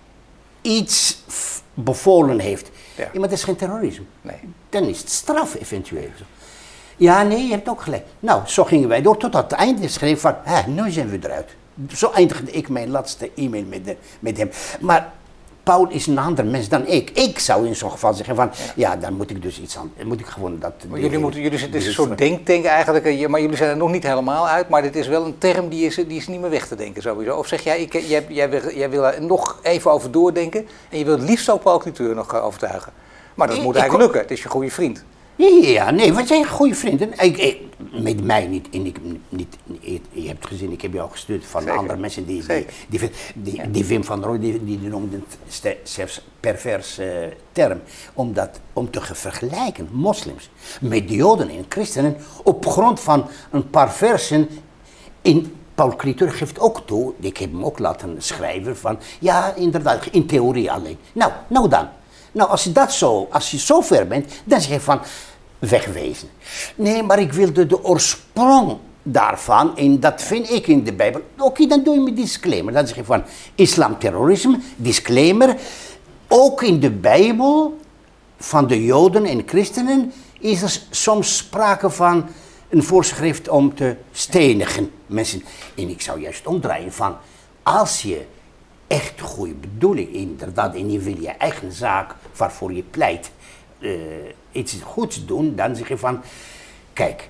C: iets bevolen heeft. Ja. Ja, maar dat is geen terrorisme.
A: Nee.
C: Dan is het straf eventueel. Ja, nee, je hebt ook gelijk. Nou, zo gingen wij door tot het einde schreef van, hè, nu zijn we eruit. Zo eindigde ik mijn laatste e-mail met, de, met hem. Maar Paul is een ander mens dan ik. Ik zou in zo'n geval zeggen van, ja, ja dan moet ik dus iets aan. Dan moet ik gewoon dat...
A: Maar jullie moeten, jullie, het is een soort denktank eigenlijk, maar jullie zijn er nog niet helemaal uit. Maar dit is wel een term die is, die is niet meer weg te denken sowieso. Of zeg jij, ik, jij, jij, wil, jij wil er nog even over doordenken en je wilt het liefst ook Paul Cliteur nog overtuigen. Maar dat ik, moet eigenlijk ik, lukken, het is je goede vriend.
C: Ja, nee, wat zijn goede vrienden? Ik, ik, met mij niet, en ik, niet, je hebt gezien, ik heb jou gestuurd van Zeker. andere mensen die, die, die, die, die, ja. die Wim van Rooij, die, die noemden het zelfs pervers uh, term, om, dat, om te vergelijken, moslims, met joden en christenen, op grond van een paar versen in... Paul Cliteur geeft ook toe, ik heb hem ook laten schrijven van, ja, inderdaad, in theorie alleen. Nou, nou dan. Nou, als je dat zo, als je zo ver bent, dan zeg je van, wegwezen. Nee, maar ik wilde de oorsprong daarvan, en dat vind ik in de Bijbel. Oké, okay, dan doe je met disclaimer. Dan zeg je van, islamterrorisme, disclaimer. Ook in de Bijbel, van de Joden en christenen, is er soms sprake van een voorschrift om te stenigen mensen. En ik zou juist omdraaien van, als je echt goede bedoeling, inderdaad, en je wil je eigen zaak waarvoor je pleit, uh, iets goeds doen, dan zeg je van, kijk,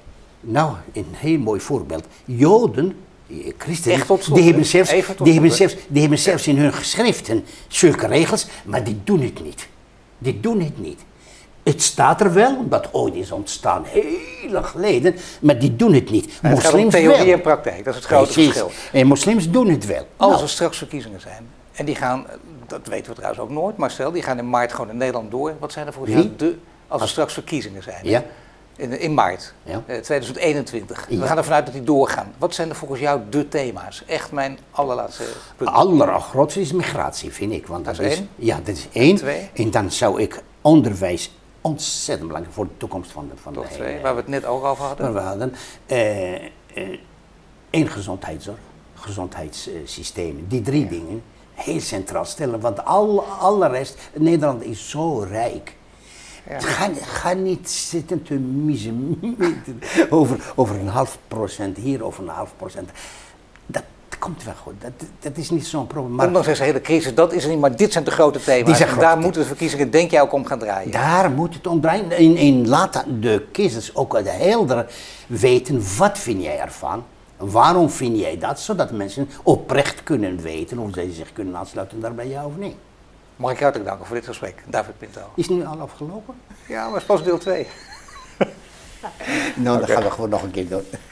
C: Nou, een heel mooi voorbeeld. Joden, christenen,
A: Echt tot slot,
C: die hebben zelfs,
A: even tot
C: die hebben
A: slot,
C: zelfs, die hebben zelfs in hun geschriften zulke regels, maar die doen het niet. Die doen het niet. Het staat er wel, omdat ooit is ontstaan, heel lang geleden, maar die doen het niet.
A: Het gaat om theorie en praktijk, dat is het grote
C: Precies.
A: verschil.
C: En moslims doen het wel.
A: Als
C: Nou,
A: er straks verkiezingen zijn, en die gaan, dat weten we trouwens ook nooit, maar stel, die gaan in maart gewoon in Nederland door. Wat zijn er volgens jou de, als er straks verkiezingen zijn?
C: Ja.
A: In, in maart,
C: Ja.
A: eh, tweeduizend eenentwintig.
C: Ja.
A: We gaan ervan uit dat die doorgaan. Wat zijn er volgens jou de thema's? Echt mijn allerlaatste punt.
C: Het allergrootste is migratie, vind ik. Want dat,
A: Dat is
C: is
A: één.
C: Ja, dat is één.
A: Twee.
C: En dan zou ik onderwijs ontzettend belangrijk voor de toekomst van de, van
A: Tot
C: de
A: twee,
C: hele-
A: waar we het net ook over hadden.
C: waar we hadden. Eh, eh, één gezondheidszorg, gezondheidssystemen. Die drie dingen heel centraal stellen. Want al, alle rest, Nederland is zo rijk.
A: Ja.
C: Ga, ga niet zitten te miezen over, over een half procent hier, over een half procent. Dat komt wel goed. Dat, dat is niet zo'n probleem. Maar
A: Ondanks deze hele crisis, dat is er niet, maar dit zijn de grote thema's.
C: Die zijn
A: En
C: grote
A: daar moeten de verkiezingen, denk jij, ook om gaan draaien.
C: daar moet het om draaien. In, in laten de kiezers ook de helder weten, wat vind jij ervan? Waarom vind jij dat? Zodat mensen oprecht kunnen weten of zij zich kunnen aansluiten daarbij, ja of nee.
A: Mag ik je hartelijk danken voor dit gesprek, David Pinto.
C: Is nu al afgelopen?
A: Ja, maar het is pas deel twee.
C: Nou, dan gaan we gewoon nog een keer doen.